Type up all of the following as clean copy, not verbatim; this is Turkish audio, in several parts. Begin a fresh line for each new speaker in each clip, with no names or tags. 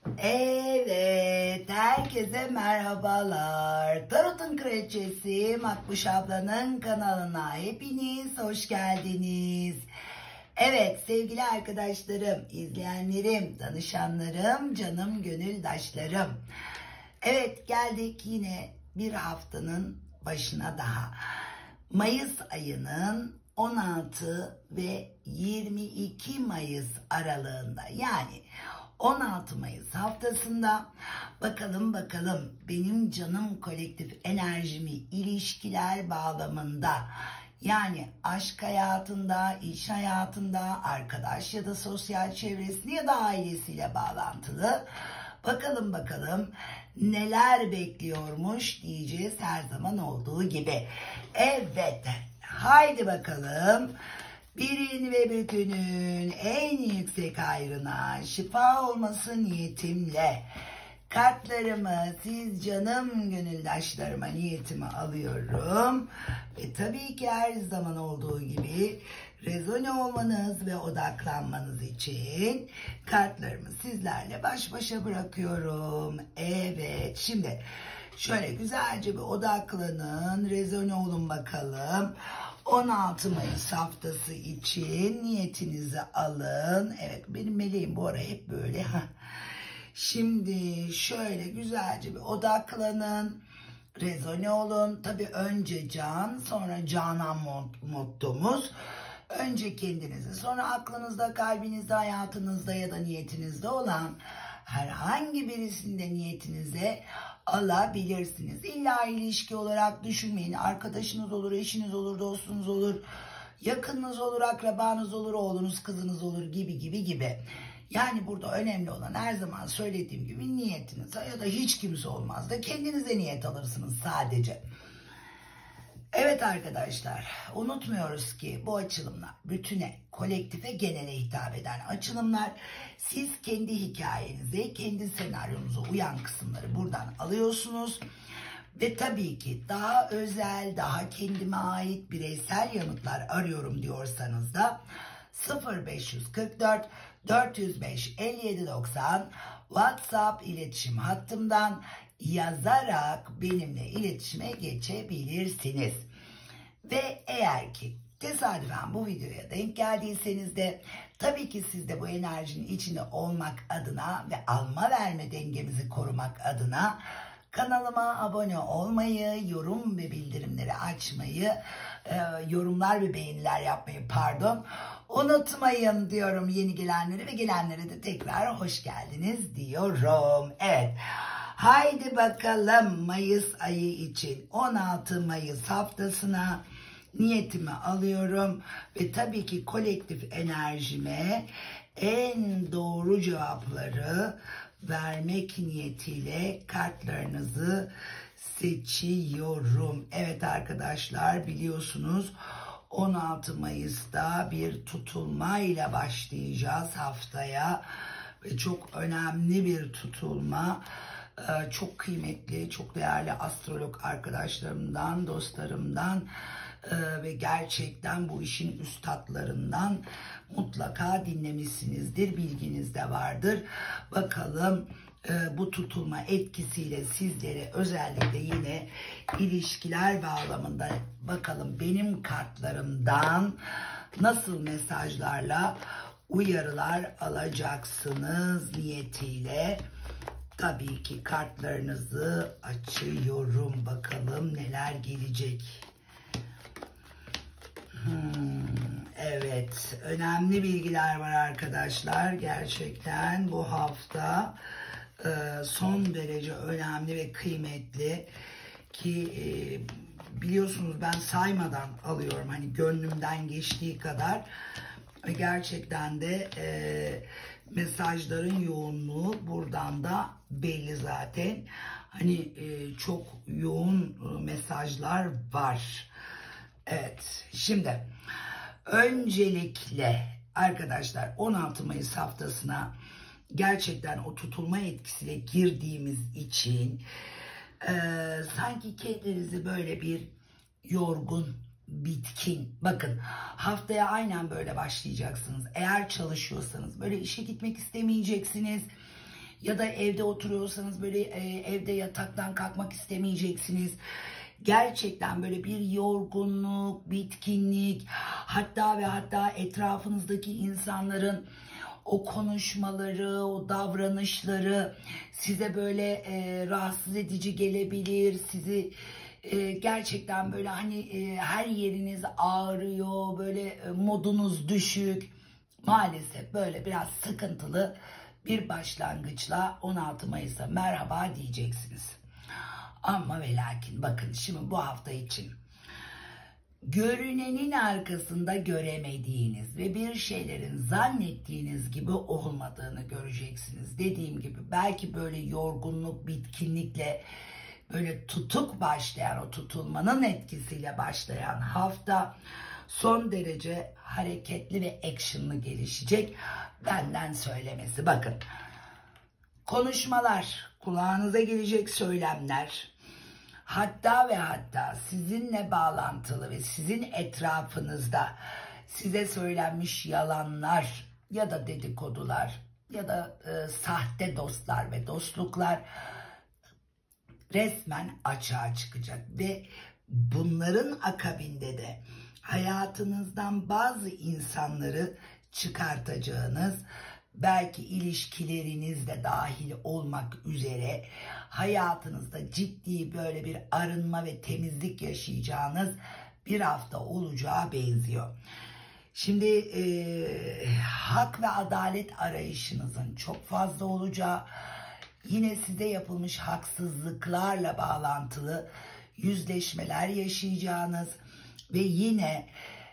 Evet, herkese merhabalar. Tarot'un kraliçesi Makbuş ablanın kanalına hepiniz hoş geldiniz. Evet sevgili arkadaşlarım, izleyenlerim, danışanlarım, canım gönüldaşlarım. Evet geldik yine bir haftanın başına daha. Mayıs ayının 16 ve 22 Mayıs aralığında, yani 16 Mayıs haftasında bakalım benim canım kolektif enerjimi ilişkiler bağlamında, yani aşk hayatında, iş hayatında, arkadaş ya da sosyal çevresini ya da ailesiyle bağlantılı bakalım neler bekliyormuş diyeceğiz her zaman olduğu gibi. Evet, haydi bakalım. Birin ve bütünün en yüksek hayrına şifa olması niyetimle kartlarımı, siz canım gönüldaşlarıma niyetimi alıyorum. Ve tabii ki her zaman olduğu gibi rezone olmanız ve odaklanmanız için kartlarımı sizlerle baş başa bırakıyorum. Evet, şimdi şöyle güzelce bir odaklanın, rezone olun bakalım. 16 Mayıs haftası için niyetinizi alın. Evet, benim meleğim bu ara hep böyle. Şimdi şöyle güzelce bir odaklanın. Rezone olun. Tabii önce can, sonra canan mottomuz. Önce kendinizi, sonra aklınızda, kalbinizde, hayatınızda ya da niyetinizde olan herhangi birisinde niyetinize alabilirsiniz. İlla ilişki olarak düşünmeyin. Arkadaşınız olur, eşiniz olur, dostunuz olur, yakınınız olur, akrabanız olur, oğlunuz, kızınız olur gibi. Yani burada önemli olan, her zaman söylediğim gibi, niyetinize ya da hiç kimse olmaz da kendinize niyet alırsınız sadece. Evet arkadaşlar, unutmuyoruz ki bu açılımlar bütüne, kolektife, genele hitap eden açılımlar. Siz kendi hikayenize, kendi senaryonuza uyan kısımları buradan alıyorsunuz. Ve tabii ki daha özel, daha kendime ait bireysel yanıtlar arıyorum diyorsanız da 0544 405 5790 WhatsApp iletişim hattımdan yazarak benimle iletişime geçebilirsiniz. Ve eğer ki tesadüfen bu videoya denk geldiyseniz de tabii ki siz de bu enerjinin içinde olmak adına ve alma verme dengemizi korumak adına kanalıma abone olmayı, yorum ve bildirimleri açmayı, yorumlar ve beğeniler yapmayı unutmayın diyorum yeni gelenlere ve gelenlere de tekrar hoş geldiniz diyorum. Evet. Haydi bakalım Mayıs ayı için 16 Mayıs haftasına niyetimi alıyorum ve tabii ki kolektif enerjime en doğru cevapları vermek niyetiyle kartlarınızı seçiyorum. Evet arkadaşlar, biliyorsunuz 16 Mayıs'ta bir tutulmayla başlayacağız haftaya ve çok önemli bir tutulma. Çok kıymetli, çok değerli astrolog arkadaşlarımdan, dostlarımdan ve gerçekten bu işin üstatlarından mutlaka dinlemişsinizdir, bilginiz de vardır. Bakalım bu tutulma etkisiyle sizlere, özellikle yine ilişkiler bağlamında, bakalım benim kartlarımdan nasıl mesajlarla uyarılar alacaksınız niyetiyle. Tabii ki kartlarınızı açıyorum. Bakalım neler gelecek. Evet, önemli bilgiler var arkadaşlar. Gerçekten bu hafta son derece önemli ve kıymetli ki biliyorsunuz ben saymadan alıyorum, hani gönlümden geçtiği kadar. Gerçekten de mesajların yoğunluğu buradan da belli zaten. Hani çok yoğun mesajlar var. Evet, şimdi öncelikle arkadaşlar 16 Mayıs haftasına gerçekten o tutulma etkisiyle girdiğimiz için sanki kendinizi böyle bir yorgun, bitkin. Bakın, haftaya aynen böyle başlayacaksınız. Eğer çalışıyorsanız böyle işe gitmek istemeyeceksiniz. ya da evde oturuyorsanız böyle evde yataktan kalkmak istemeyeceksiniz. Gerçekten böyle bir yorgunluk, bitkinlik, hatta ve hatta etrafınızdaki insanların o konuşmaları, o davranışları size böyle rahatsız edici gelebilir. Sizi gerçekten böyle hani her yeriniz ağrıyor, böyle modunuz düşük. Maalesef böyle biraz sıkıntılı bir başlangıçla 16 Mayıs'a merhaba diyeceksiniz. Ama ve lakin bakın şimdi bu hafta için görünenin arkasında göremediğiniz ve bir şeylerin zannettiğiniz gibi olmadığını göreceksiniz. Dediğim gibi belki böyle yorgunluk, bitkinlikle böyle tutuk başlayan, o tutulmanın etkisiyle başlayan hafta son derece hareketli ve action'lı gelişecek. Benden söylemesi. Bakın, konuşmalar, kulağınıza gelecek söylemler, hatta ve hatta sizinle bağlantılı ve sizin etrafınızda size söylenmiş yalanlar ya da dedikodular ya da sahte dostlar ve dostluklar resmen açığa çıkacak ve bunların akabinde de hayatınızdan bazı insanları çıkartacağınız, belki ilişkileriniz de dahil olmak üzere hayatınızda ciddi böyle bir arınma ve temizlik yaşayacağınız bir hafta olacağı benziyor. Şimdi hak ve adalet arayışınızın çok fazla olacağı, yine size yapılmış haksızlıklarla bağlantılı yüzleşmeler yaşayacağınız ve yine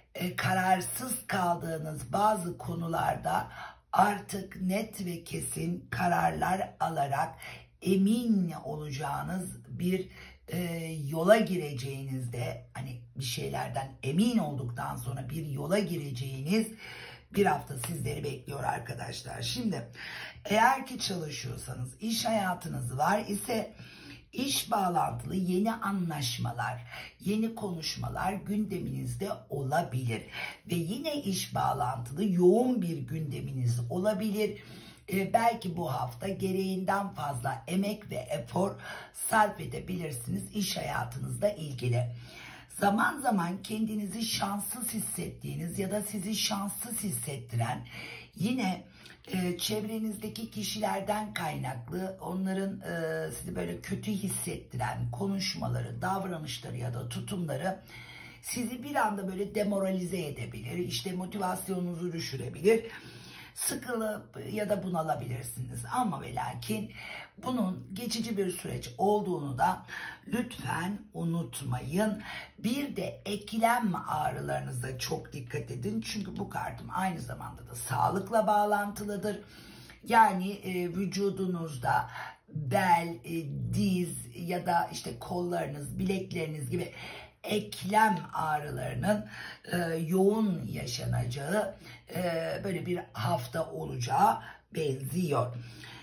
kararsız kaldığınız bazı konularda artık net ve kesin kararlar alarak emin olacağınız bir yola gireceğinizde, hani bir şeylerden emin olduktan sonra bir yola gireceğiniz bir hafta sizleri bekliyor arkadaşlar. Şimdi eğer ki çalışıyorsanız, iş hayatınız var ise iş bağlantılı yeni anlaşmalar, yeni konuşmalar gündeminizde olabilir. Ve yine iş bağlantılı yoğun bir gündeminiz olabilir. Belki bu hafta gereğinden fazla emek ve efor sarf edebilirsiniz iş hayatınızla ilgili. Zaman zaman kendinizi şanssız hissettiğiniz ya da sizi şanssız hissettiren yine çevrenizdeki kişilerden kaynaklı onların sizi böyle kötü hissettiren konuşmaları, davranışları ya da tutumları sizi bir anda böyle demoralize edebilir. İşte motivasyonunuzu düşürebilir. Sıkılıp ya da bunalabilirsiniz. Ama ve lakin bunun geçici bir süreç olduğunu da lütfen unutmayın. Bir de eklem ağrılarınıza çok dikkat edin. Çünkü bu kartım aynı zamanda da sağlıkla bağlantılıdır. Yani vücudunuzda bel, diz ya da işte kollarınız, bilekleriniz gibi eklem ağrılarının yoğun yaşanacağı böyle bir hafta olacağı benziyor.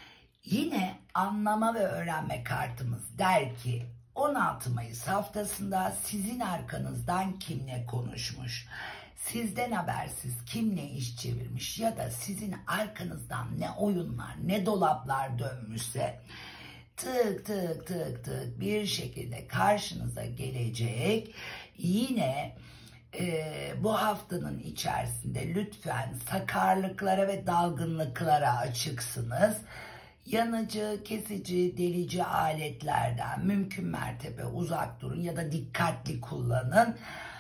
Yine anlama ve öğrenme kartımız der ki 16 Mayıs haftasında sizin arkanızdan kim ne konuşmuş, sizden habersiz kim ne iş çevirmiş ya da sizin arkanızdan ne oyunlar, ne dolaplar dönmüşse tık tık tık tık bir şekilde karşınıza gelecek. Yine bu haftanın içerisinde lütfen sakarlıklara ve dalgınlıklara açıksınız. Yanıcı, kesici, delici aletlerden mümkün mertebe uzak durun ya da dikkatli kullanın.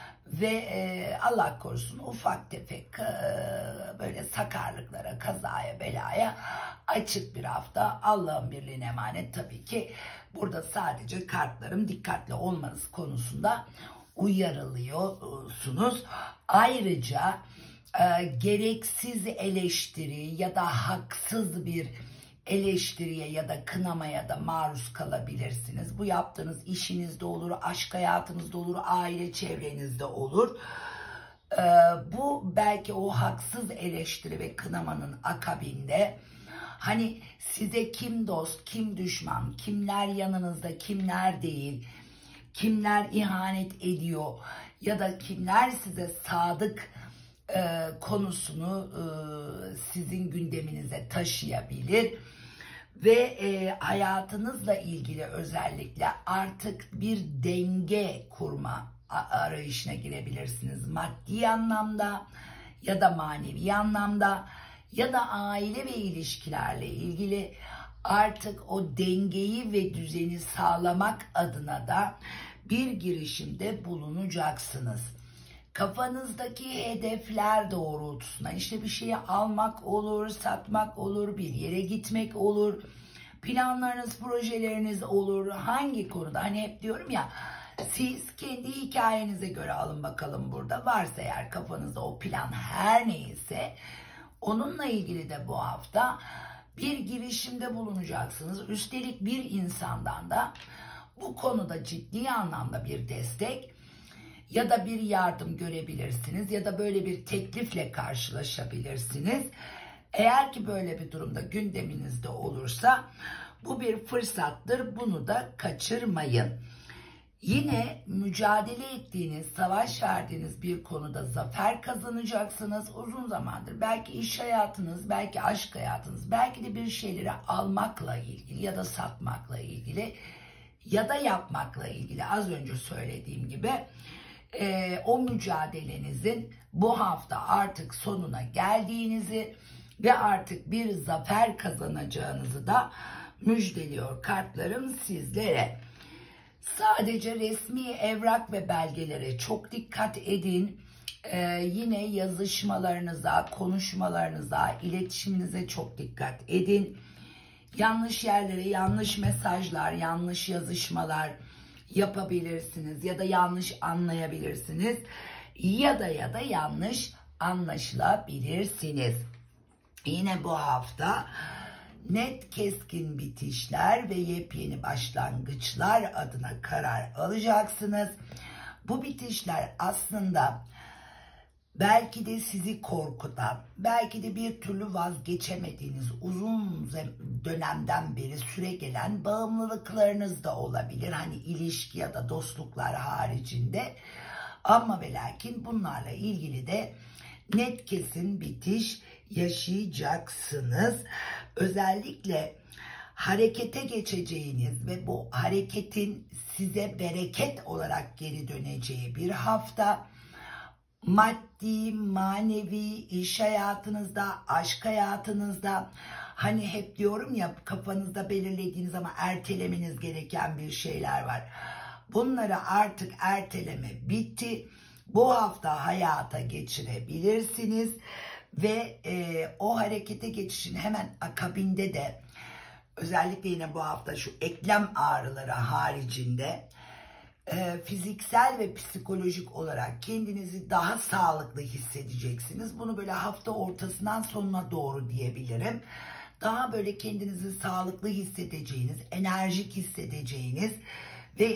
Ve Allah korusun ufak tefek böyle sakarlıklara, kazaya, belaya açık bir hafta. Allah'ın birliğine emanet tabii ki. Burada sadece kartlarım dikkatli olmanız konusunda uyarılıyorsunuz. Ayrıca gereksiz eleştiri ya da haksız bir eleştiriye ya da kınamaya da maruz kalabilirsiniz. Bu yaptığınız işinizde olur, aşk hayatınızda olur, aile çevrenizde olur. Bu belki o haksız eleştiri ve kınamanın akabinde hani size kim dost, kim düşman, kimler yanınızda, kimler değil, kimler ihanet ediyor ya da kimler size sadık konusunu sizin gündeminize taşıyabilir. Ve hayatınızla ilgili özellikle artık bir denge kurma arayışına girebilirsiniz. Maddi anlamda ya da manevi anlamda ya da aile ve ilişkilerle ilgili artık o dengeyi ve düzeni sağlamak adına da bir girişimde bulunacaksınız. Kafanızdaki hedefler doğrultusunda işte bir şeyi almak olur, satmak olur, bir yere gitmek olur, planlarınız, projeleriniz olur. Hangi konuda? Hani hep diyorum ya, siz kendi hikayenize göre alın bakalım burada. Varsa eğer kafanızda o plan her neyse onunla ilgili de bu hafta bir girişimde bulunacaksınız. Üstelik bir insandan da bu konuda ciddi anlamda bir destek ya da bir yardım görebilirsiniz ya da böyle bir teklifle karşılaşabilirsiniz. Eğer ki böyle bir durumda gündeminizde olursa bu bir fırsattır. Bunu da kaçırmayın. Yine mücadele ettiğiniz, savaş verdiğiniz bir konuda zafer kazanacaksınız. Uzun zamandır belki iş hayatınız, belki aşk hayatınız, belki de bir şeyleri almakla ilgili ya da satmakla ilgili ya da yapmakla ilgili az önce söylediğim gibi o mücadelenizin bu hafta artık sonuna geldiğinizi ve artık bir zafer kazanacağınızı da müjdeliyor kartlarım sizlere. Sadece resmi evrak ve belgelere çok dikkat edin. Yine yazışmalarınıza, konuşmalarınıza, iletişiminize çok dikkat edin. Yanlış yerlere yanlış mesajlar, yanlış yazışmalar yapabilirsiniz ya da yanlış anlayabilirsiniz ya da yanlış anlaşılabilirsiniz. Yine bu hafta net keskin bitişler ve yepyeni başlangıçlar adına karar alacaksınız. Bu bitişler aslında belki de sizi korkutan, belki de bir türlü vazgeçemediğiniz uzun dönemden beri süre gelen bağımlılıklarınız da olabilir. Hani ilişki ya da dostluklar haricinde. Ama ve lakin bunlarla ilgili de net kesin bitiş yaşayacaksınız. Özellikle harekete geçeceğiniz ve bu hareketin size bereket olarak geri döneceği bir hafta. Maddi, manevi, iş hayatınızda, aşk hayatınızda, hani hep diyorum ya, kafanızda belirlediğiniz ama ertelemeniz gereken bir şeyler var. Bunları artık erteleme bitti. Bu hafta hayata geçirebilirsiniz ve o harekete geçişin hemen akabinde de özellikle yine bu hafta şu eklem ağrıları haricinde fiziksel ve psikolojik olarak kendinizi daha sağlıklı hissedeceksiniz. Bunu böyle hafta ortasından sonuna doğru diyebilirim. Daha böyle kendinizi sağlıklı hissedeceğiniz, enerjik hissedeceğiniz ve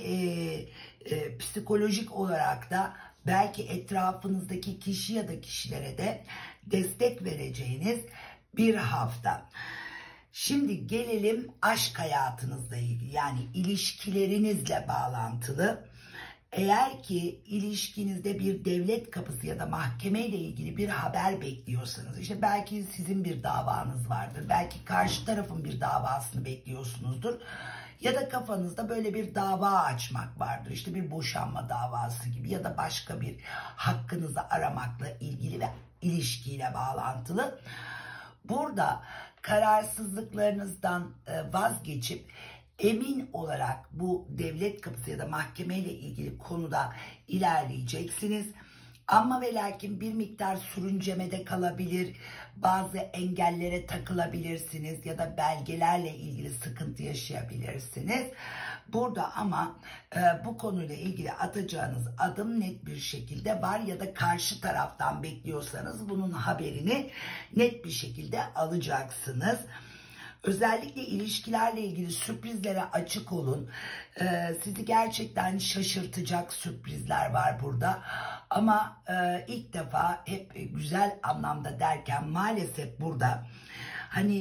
psikolojik olarak da belki etrafınızdaki kişi ya da kişilere de destek vereceğiniz bir hafta. Şimdi gelelim aşk hayatınızla ilgili, yani ilişkilerinizle bağlantılı. Eğer ki ilişkinizde bir devlet kapısı ya da mahkeme ile ilgili bir haber bekliyorsanız, işte belki sizin bir davanız vardır, belki karşı tarafın bir davasını bekliyorsunuzdur. Ya da kafanızda böyle bir dava açmak vardır, işte bir boşanma davası gibi ya da başka bir hakkınızı aramakla ilgili ve ilişkiyle bağlantılı. Burada kararsızlıklarınızdan vazgeçip emin olarak bu devlet kapısı ya da mahkeme ile ilgili konuda ilerleyeceksiniz. Ama ve lakin bir miktar sürüncemede kalabilir, bazı engellere takılabilirsiniz ya da belgelerle ilgili sıkıntı yaşayabilirsiniz. Burada ama bu konuyla ilgili atacağınız adım net bir şekilde var ya da karşı taraftan bekliyorsanız bunun haberini net bir şekilde alacaksınız. Özellikle ilişkilerle ilgili sürprizlere açık olun. Sizi gerçekten şaşırtacak sürprizler var burada. Ama ilk defa hep güzel anlamda derken maalesef burada hani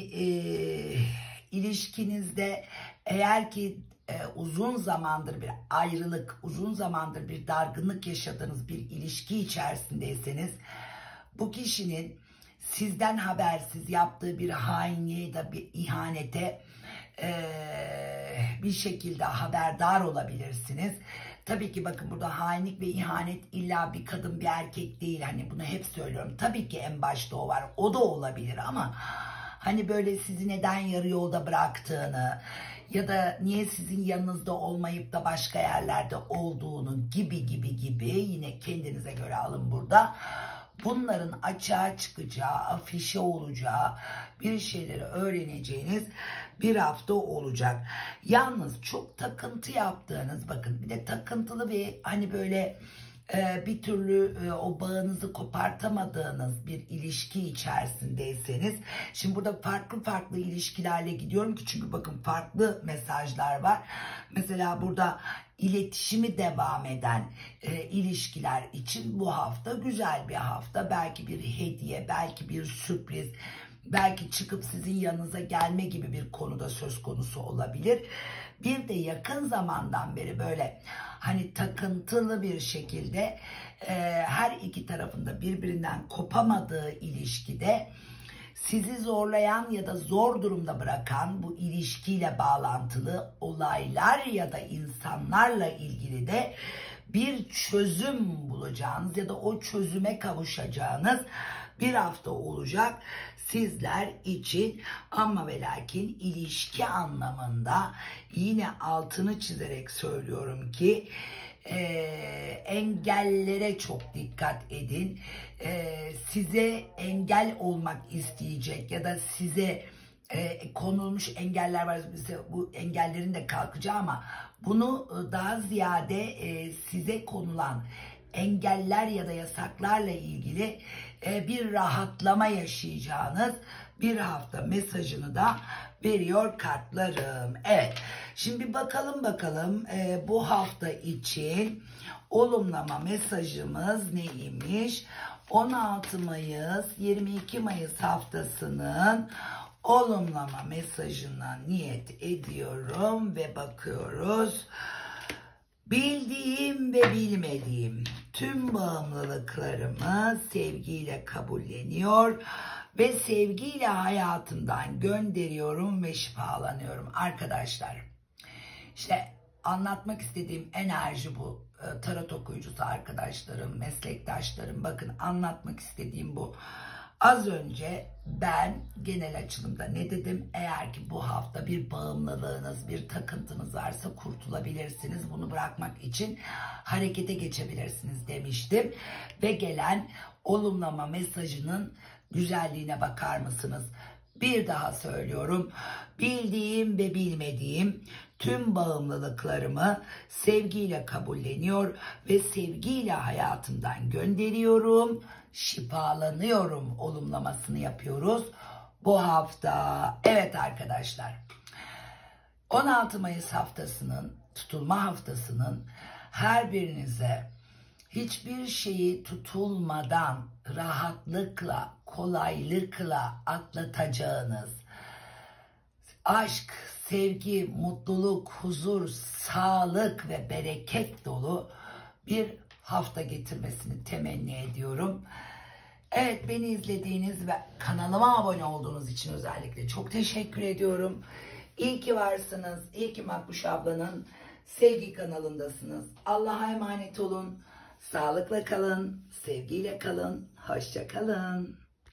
ilişkinizde eğer ki uzun zamandır bir ayrılık, uzun zamandır bir dargınlık yaşadığınız bir ilişki içerisindeyseniz bu kişinin sizden habersiz yaptığı bir hainliğe ya da bir ihanete bir şekilde haberdar olabilirsiniz. Tabii ki bakın burada hainlik ve ihanet illa bir kadın bir erkek değil. Hani bunu hep söylüyorum. Tabii ki en başta o var. O da olabilir ama hani böyle sizi neden yarı yolda bıraktığını ya da niye sizin yanınızda olmayıp da başka yerlerde olduğunu gibi yine kendinize göre alın burada. Bunların açığa çıkacağı, afişe olacağı, bir şeyleri öğreneceğiniz bir hafta olacak. Yalnız çok takıntı yaptığınız, bakın bir de takıntılı ve hani böyle bir türlü o bağınızı kopartamadığınız bir ilişki içerisindeyseniz, şimdi burada farklı ilişkilerle gidiyorum ki çünkü bakın farklı mesajlar var. Mesela burada iletişimi devam eden ilişkiler için bu hafta güzel bir hafta. Belki bir hediye, belki bir sürpriz, belki çıkıp sizin yanınıza gelme gibi bir konuda söz konusu olabilir. Bir de yakın zamandan beri böyle hani takıntılı bir şekilde her iki tarafında birbirinden kopamadığı ilişkide sizi zorlayan ya da zor durumda bırakan bu ilişkiyle bağlantılı olaylar ya da insanlarla ilgili de bir çözüm bulacağınız ya da o çözüme kavuşacağınız bir hafta olacak sizler için. Ama ve lakin ilişki anlamında yine altını çizerek söylüyorum ki engellere çok dikkat edin. Size engel olmak isteyecek ya da size konulmuş engeller var. Mesela bu engellerin de kalkacağı ama bunu daha ziyade size konulan engeller ya da yasaklarla ilgili bir rahatlama yaşayacağınız bir hafta mesajını da veriyor kartlarım. Evet, şimdi bakalım bu hafta için olumlama mesajımız neymiş? 16 Mayıs 22 Mayıs haftasının olumlama mesajına niyet ediyorum ve bakıyoruz. Bildiğim ve bilmediğim tüm bağımlılıklarımı sevgiyle kabulleniyor ve sevgiyle hayatımdan gönderiyorum ve şifalanıyorum. Arkadaşlar, işte anlatmak istediğim enerji bu. Tarot okuyucusu arkadaşlarım, meslektaşlarım, bakın anlatmak istediğim bu. Az önce ben genel açılımda ne dedim? Eğer ki bu hafta bir bağımlılığınız, bir takıntınız varsa kurtulabilirsiniz. Bunu bırakmak için harekete geçebilirsiniz demiştim. Ve gelen olumlama mesajının güzelliğine bakar mısınız? Bir daha söylüyorum. Bildiğim ve bilmediğim tüm bağımlılıklarımı sevgiyle kabulleniyor ve sevgiyle hayatımdan gönderiyorum. Şifalanıyorum olumlamasını yapıyoruz bu hafta. Evet arkadaşlar, 16 Mayıs haftasının, tutulma haftasının her birinize hiçbir şeyi tutulmadan rahatlıkla, kolaylıkla atlatacağınız aşk, sevgi, mutluluk, huzur, sağlık ve bereket dolu bir hafta getirmesini temenni ediyorum. Evet, beni izlediğiniz ve kanalıma abone olduğunuz için özellikle çok teşekkür ediyorum. İyi ki varsınız. İyi ki Makbuş ablanın sevgi kanalındasınız. Allah'a emanet olun. Sağlıkla kalın. Sevgiyle kalın. Hoşça kalın.